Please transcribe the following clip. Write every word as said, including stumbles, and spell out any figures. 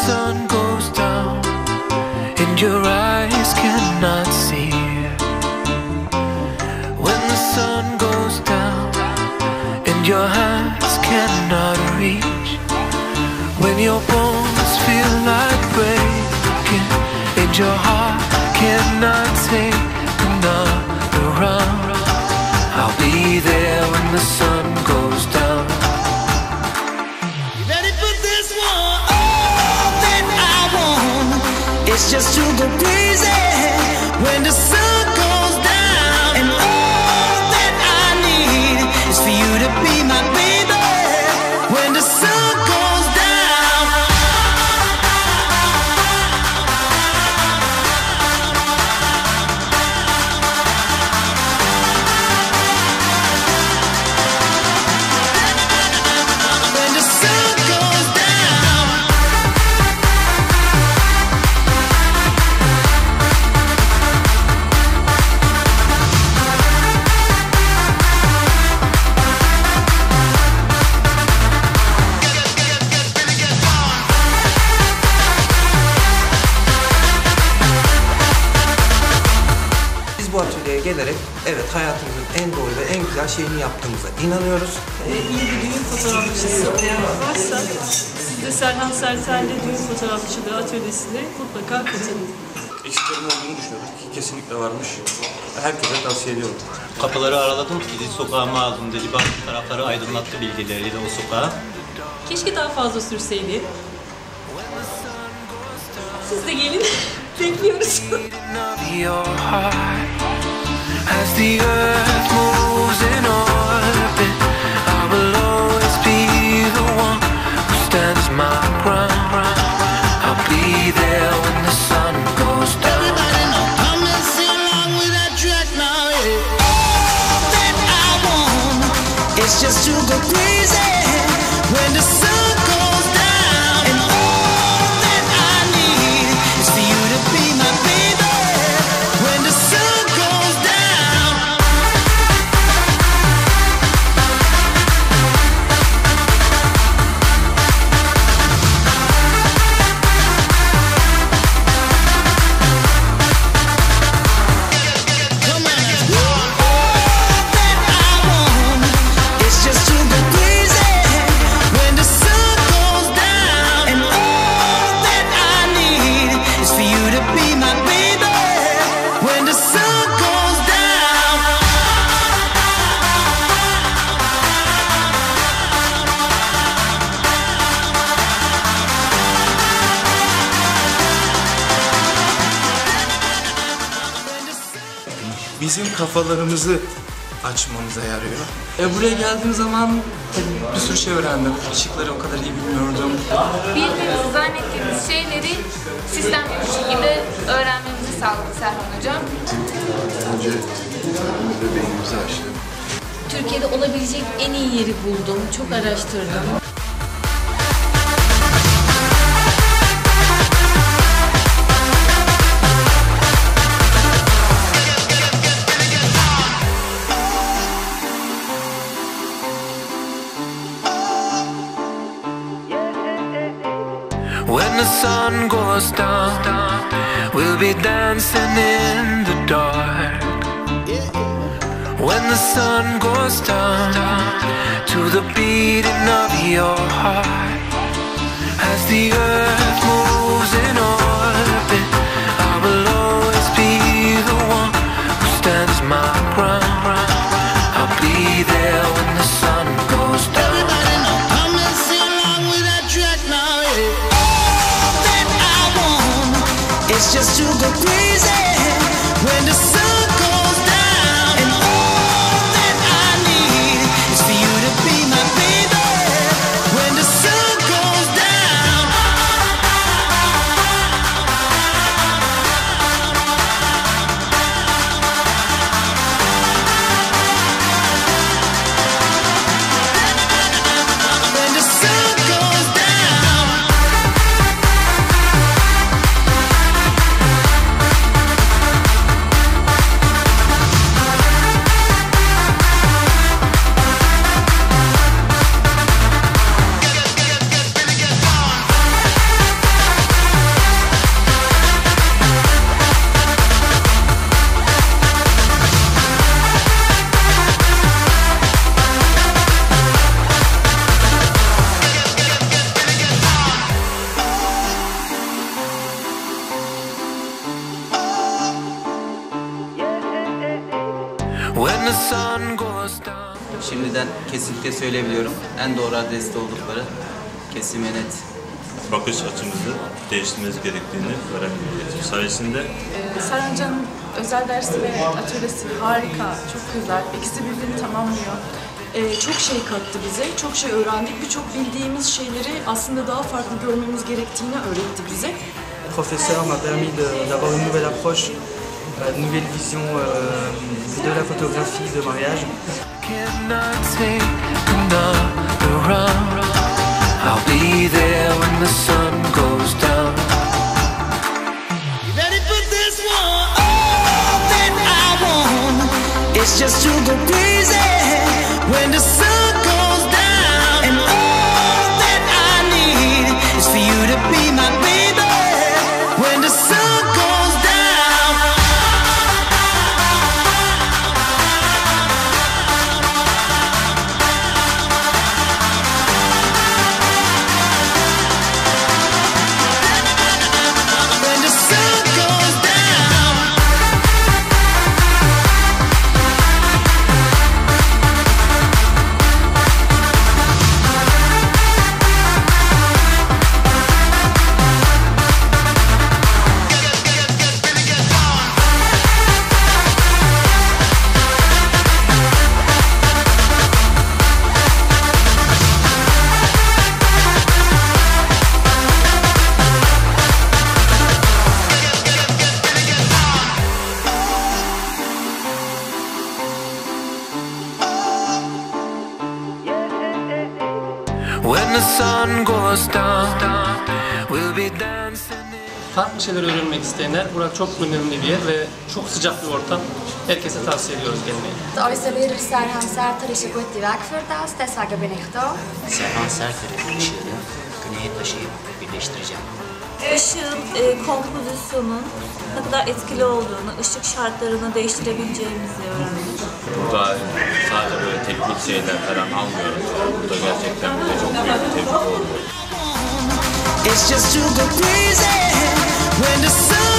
sun goes down and your eyes cannot see, when the sun goes down and your hands cannot reach, when your bones feel like breaking and your heart cannot take another round, I'll be there when the sun goes down. You ready for this one? All that I want is just to go crazy when the sun goes down, and all that I need is for you to be my baby when the sun goes down. Bu atölyeye gelerek evet hayatımızın en doğru ve en güzel şeyini yaptığımıza inanıyoruz. E, iyi bir düğün fotoğrafçısı varsa siz de Serhan Sertel'le düğün fotoğrafçılığı atölyesine mutlaka katılın. Eksiklerim olduğunu düşünüyorum ki kesinlikle varmış. Herkese tavsiye ediyorum. Kapıları araladım, gidi sokağıma aldım dedi. Bak tarafları aydınlattı bilgileriyle o sokağa. Keşke daha fazla sürseydi. Siz de gelin, bekliyoruz. As the earth moves in orbit, I will always be the one who stands my ground. I'll be there when the sun goes down. Everybody know, come and sing along with that track now, yeah. All that I want is just to go crazy when the sun goes down, and all that I need is for you to be my baby when the sun goes down. Bizim kafalarımızı açmamıza yarıyor. E, buraya geldiğim zaman tabii bir sürü şey öğrendim. Işıkları o kadar iyi bilmiyordum. Bildiğimizi zannettiğimiz şeyleri sistemli bir şekilde öğrenmemizi sağladı Serhan Hocam. Önce önümüzde beynimizi açtı. Türkiye'de olabilecek en iyi yeri buldum, çok araştırdım. When the sun goes down, we'll be dancing in the dark. When the sun goes down, to the beating of your heart, as the earth moves in orbit, I will always be the one who stands my ground. I'll be there when the sun goes down. Everybody know, come and sing along with that track now, yeah. All that I want is just to go crazy when the sun goes down, and all that I need is for you to be my baby when the sun goes down. şimdiden kesinlikle söyleyebiliyorum. En doğru adreste oldukları kesin ve net. Bakış açımızı değiştirmemiz gerektiğini öğrendik sayesinde. Ee, Serhan Hoca'nın özel dersi ve atölyesi harika, çok güzel. İkisi birbirini tamamlıyor. Ee, çok şey kattı bize, çok şey öğrendik. Birçok bildiğimiz şeyleri aslında daha farklı görmemiz gerektiğini öğretti bize. Le professeur m'a permis d'avoir une nouvelle approche, une nouvelle vision euh, de la photographie de mariage. I'll be there when the sun goes down. You ready for this one? All that I want is just to go crazy when the sun goes down. And all that I need is for you to be my baby when the sun goes down. When the sun goes down, we'll be dancing. Farklı şeyler öğrenmek isteyenler, burası çok önemli bir yer ve çok sıcak bir ortam. Herkese tavsiye ediyoruz gelmeyi. Unser Lehrer Serhan Serter ist ein guter Wegführer aus, deswegen bin ich da. Serhan Serter'in ışığını güneye taşıyıp birleştireceğim. Işığın e, kompozisyonun ne kadar etkili olduğunu, ışık şartlarını değiştirebileceğimizi öğrendik. Burada sadece böyle teknik şeyler falan almıyoruz. Burada gerçekten bize çok büyük bir tebrik oldu. It's just to go crazy when the sun